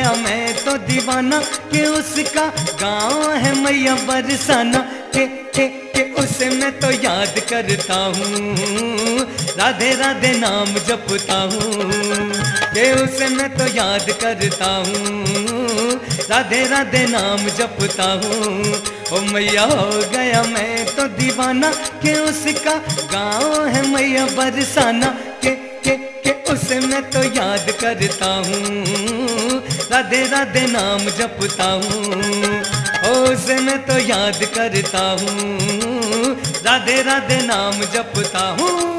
गया मैं तो दीवाना कि उसका गाँव है मैया बरसाना के उसे मैं तो याद करता हूँ, राधे राधे नाम जपता हूँ, के उसे मैं तो याद करता हूँ, राधे राधे नाम जपता हूँ। ओ मैया हो गया मैं तो दीवाना कि उसका गाँव है मैया बरसाना के उसे मैं तो याद करता हूँ, राधे राधे नाम जपता हूँ। उसे मैं तो याद करता हूँ, राधे राधे नाम जपता हूँ।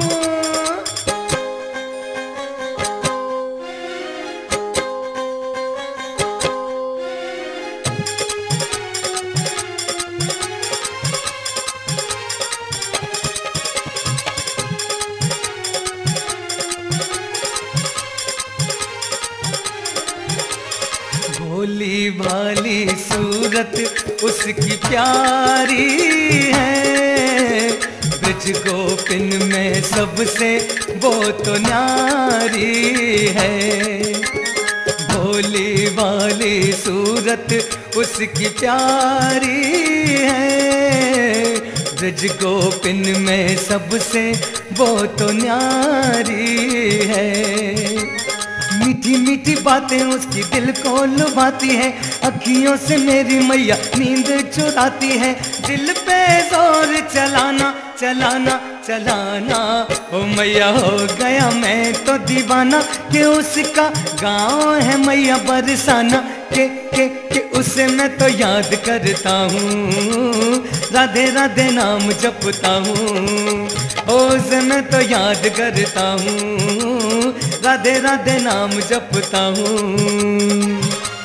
भोली भाली सूरत उसकी प्यारी है, ब्रज गोपिन में सबसे वो तो न्यारी है। भोली भाली सूरत उसकी प्यारी है, ब्रज गोपिन में सबसे वो तो न्यारी है। मीठी मीठी बातें उसकी दिल को लुभाती है, अखियों से मेरी मैया नींद चुराती है। दिल पे जोर चलाना चलाना चलाना, ओ मैया हो गया मैं तो दीवाना कि उसका गाँव है मैया बरसाना के उसे मैं तो याद करता हूँ, राधे राधे नाम जपता हूँ। उसे मैं तो याद करता हूँ, राधे राधे नाम जपता हूँ।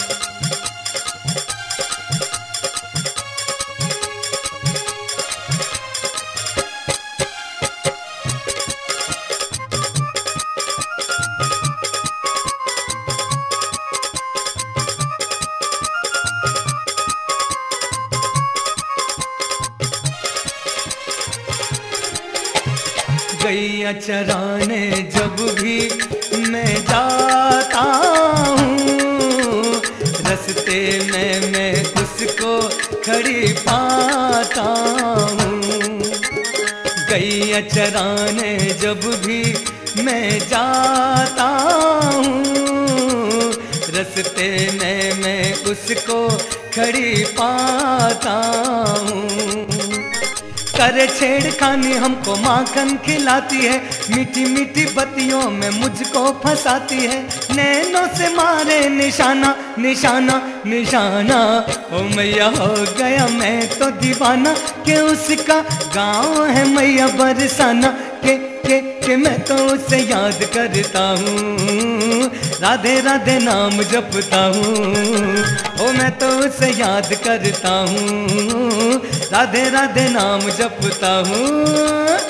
गैया चराने जब भी मैं जाता हूँ, रास्ते में मैं उसको खड़ी पाता हूँ। गैया चराने जब भी मैं जाता हूँ, रास्ते में मैं उसको खड़ी पाता हूँ। करे छेड़खानी हमको माखन खिलाती है, मीठी मीठी बत्तियों में मुझको फंसाती है। नैनों से मारे निशाना निशाना निशाना, ओ मैया हो गया मैं तो दीवाना कि उसका गाँव है मैया बरसाना के मैं तो उसे याद करता हूँ, राधे राधे नाम जपता हूँ। ओ मैं तो उसे याद करता हूँ, राधे राधे नाम जपता हूँ।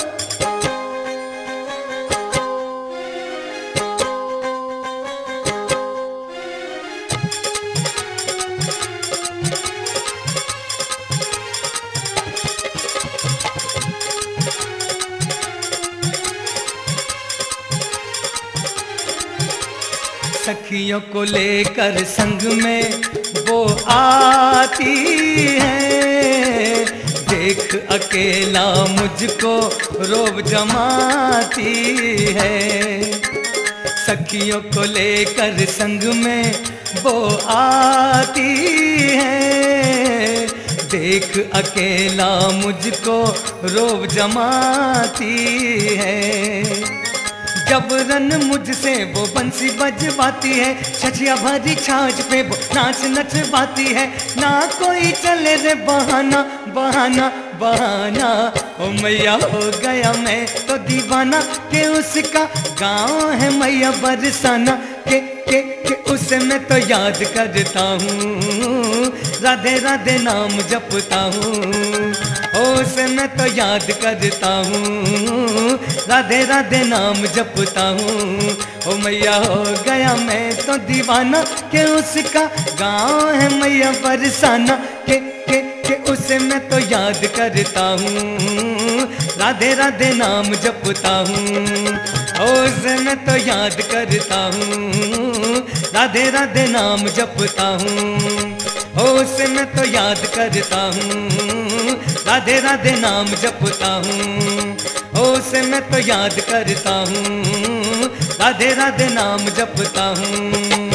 सखियों को लेकर संग में वो आती है, देख अकेला मुझको रोब जमाती है। सखियों को लेकर संग में वो आती है, देख अकेला मुझको रोब जमाती है। जबरन मुझसे वो बंसी बजवाती है, छछिया भरी छाछ पे वो नाच नचवाती है। ना कोई चले रे बहाना बहाना बहाना, ओ मैया हो गया मैं तो दीवाना कि उसका गाँव है मैया बरसाना के उसे मैं तो याद करता हूँ, राधे राधे नाम जपता हूँ। उसे मैं तो याद करता हूँ, राधे राधे नाम जपता हूँ। ओ मैया हो गया मैं तो दीवाना कि उसका गाँव है मैया बरसाना के उसे मैं तो याद करता हूँ, राधे राधे नाम जपता हूँ। उसे मैं तो याद करता हूँ, राधे राधे नाम जपता हूँ, हो उसे मैं तो याद करता हूँ। राधे राधे नाम जपता हूँ, हो उसे मैं तो याद करता हूँ। राधे राधे नाम जपता हूँ।